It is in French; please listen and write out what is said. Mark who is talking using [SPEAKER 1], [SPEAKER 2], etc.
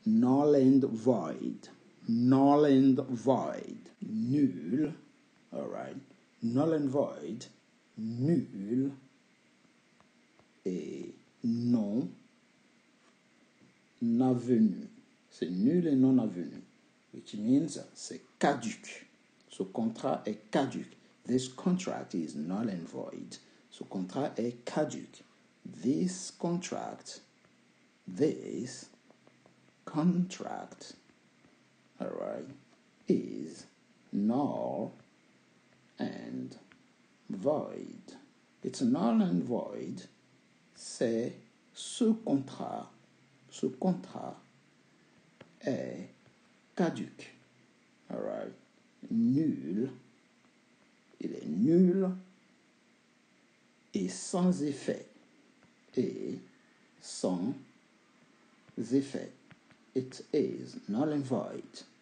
[SPEAKER 1] null and void, null and void, nul, all right, null and void, nul et non avenu. C'est nul et non avenu, which means c'est caduque. Ce contrat est caduque. This contract is null and void. Ce contrat est caduque. This contract, all right, is null and void. It's null and void. C'est ce contrat est caduque. All right. Nul, il est nul et sans effet. Et sans effet. It is null and void.